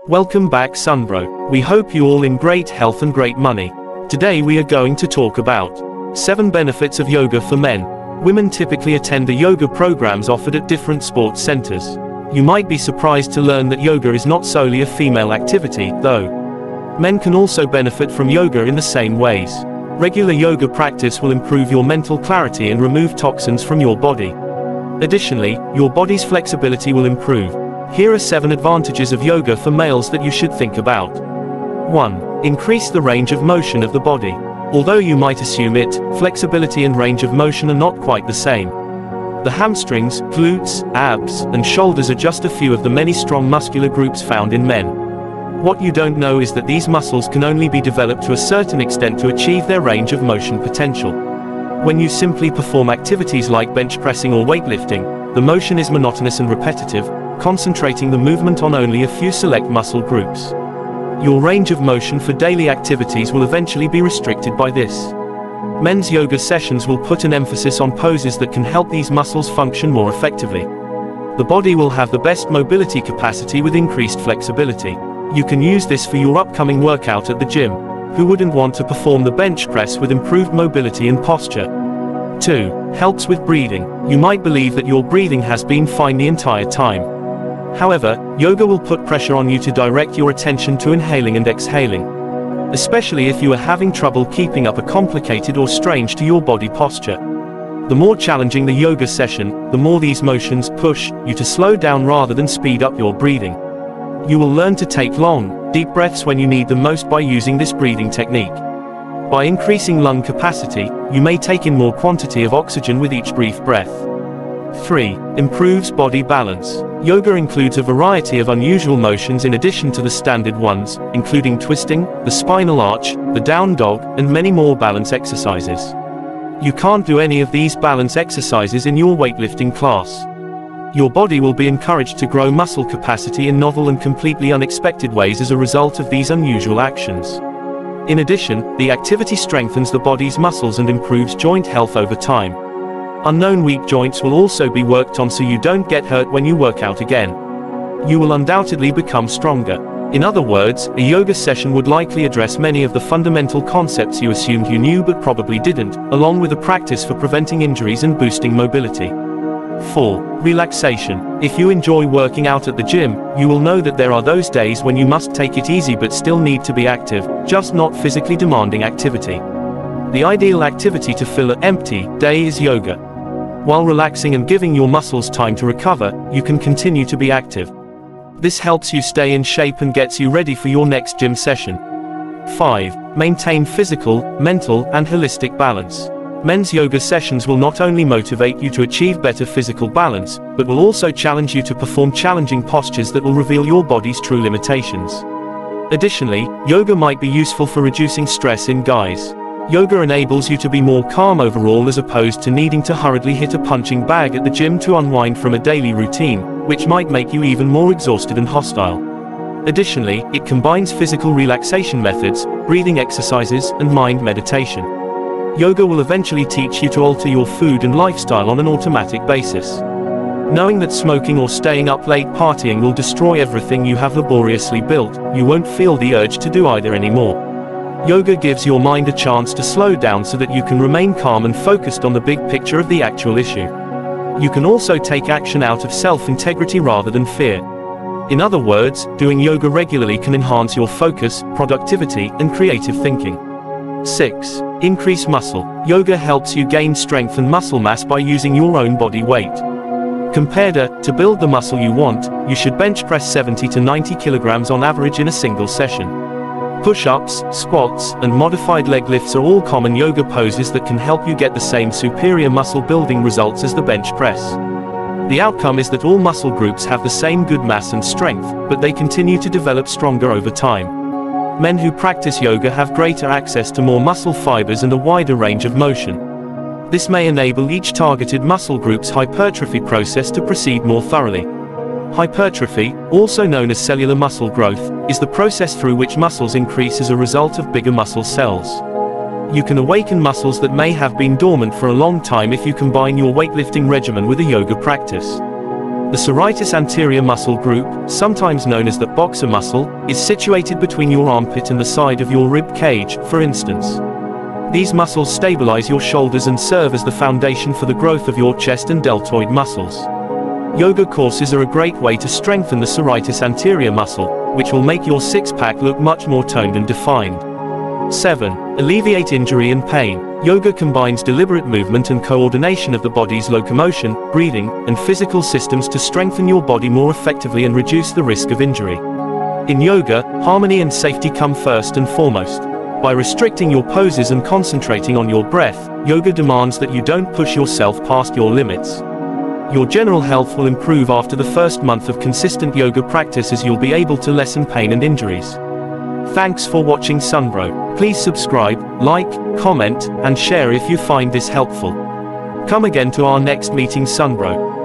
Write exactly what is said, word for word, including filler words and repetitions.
Welcome back Sunbro. We hope you all in great health and great money. Today we are going to talk about seven benefits of yoga for men. Women typically attend the yoga programs offered at different sports centers. You might be surprised to learn that yoga is not solely a female activity, though. Men can also benefit from yoga in the same ways. Regular yoga practice will improve your mental clarity and remove toxins from your body. Additionally, your body's flexibility will improve. Here are seven advantages of yoga for males that you should think about. one. Increase the range of motion of the body. Although you might assume it, flexibility and range of motion are not quite the same. The hamstrings, glutes, abs, and shoulders are just a few of the many strong muscular groups found in men. What you don't know is that these muscles can only be developed to a certain extent to achieve their range of motion potential. When you simply perform activities like bench pressing or weightlifting, the motion is monotonous and repetitive, concentrating the movement on only a few select muscle groups. Your range of motion for daily activities will eventually be restricted by this. Men's yoga sessions will put an emphasis on poses that can help these muscles function more effectively. The body will have the best mobility capacity with increased flexibility. You can use this for your upcoming workout at the gym. Who wouldn't want to perform the bench press with improved mobility and posture? two. Helps with breathing. You might believe that your breathing has been fine the entire time. However, yoga will put pressure on you to direct your attention to inhaling and exhaling. Especially if you are having trouble keeping up a complicated or strange to your body posture. The more challenging the yoga session, the more these motions push you to slow down rather than speed up your breathing. You will learn to take long, deep breaths when you need them most by using this breathing technique. By increasing lung capacity, you may take in more quantity of oxygen with each brief breath. three. Improves body balance. Yoga includes a variety of unusual motions in addition to the standard ones, including twisting, the spinal arch, the down dog, and many more balance exercises. You can't do any of these balance exercises in your weightlifting class. Your body will be encouraged to grow muscle capacity in novel and completely unexpected ways as a result of these unusual actions. In addition, the activity strengthens the body's muscles and improves joint health over time. Unknown weak joints will also be worked on so you don't get hurt when you work out again. You will undoubtedly become stronger. In other words, a yoga session would likely address many of the fundamental concepts you assumed you knew but probably didn't, along with a practice for preventing injuries and boosting mobility. four. Relaxation. If you enjoy working out at the gym, you will know that there are those days when you must take it easy but still need to be active, just not physically demanding activity. The ideal activity to fill an empty day is yoga. While relaxing and giving your muscles time to recover, you can continue to be active. This helps you stay in shape and gets you ready for your next gym session. five. Maintain physical, mental, and holistic balance. Men's yoga sessions will not only motivate you to achieve better physical balance, but will also challenge you to perform challenging postures that will reveal your body's true limitations. Additionally, yoga might be useful for reducing stress in guys. Yoga enables you to be more calm overall as opposed to needing to hurriedly hit a punching bag at the gym to unwind from a daily routine, which might make you even more exhausted and hostile. Additionally, it combines physical relaxation methods, breathing exercises, and mind meditation. Yoga will eventually teach you to alter your food and lifestyle on an automatic basis. Knowing that smoking or staying up late partying will destroy everything you have laboriously built, you won't feel the urge to do either anymore. Yoga gives your mind a chance to slow down so that you can remain calm and focused on the big picture of the actual issue. You can also take action out of self-integrity rather than fear. In other words, doing yoga regularly can enhance your focus, productivity, and creative thinking. six. Increase muscle. Yoga helps you gain strength and muscle mass by using your own body weight. Compared to build the muscle you want, you should bench press seventy to ninety kilograms on average in a single session. Push-ups, squats, and modified leg lifts are all common yoga poses that can help you get the same superior muscle building results as the bench press. The outcome is that all muscle groups have the same good mass and strength, but they continue to develop stronger over time. Men who practice yoga have greater access to more muscle fibers and a wider range of motion. This may enable each targeted muscle group's hypertrophy process to proceed more thoroughly. Hypertrophy, also known as cellular muscle growth, is the process through which muscles increase as a result of bigger muscle cells. You can awaken muscles that may have been dormant for a long time if you combine your weightlifting regimen with a yoga practice. The serratus anterior muscle group, sometimes known as the boxer muscle, is situated between your armpit and the side of your rib cage, for instance. These muscles stabilize your shoulders and serve as the foundation for the growth of your chest and deltoid muscles. Yoga courses are a great way to strengthen the serratus anterior muscle, which will make your six-pack look much more toned and defined. seven. Alleviate injury and pain. Yoga combines deliberate movement and coordination of the body's locomotion, breathing, and physical systems to strengthen your body more effectively and reduce the risk of injury. In yoga, harmony and safety come first and foremost. By restricting your poses and concentrating on your breath, yoga demands that you don't push yourself past your limits. Your general health will improve after the first month of consistent yoga practice, as you'll be able to lessen pain and injuries. Thanks for watching Sunbro. Please subscribe, like, comment, and share if you find this helpful. Come again to our next meeting, Sunbro.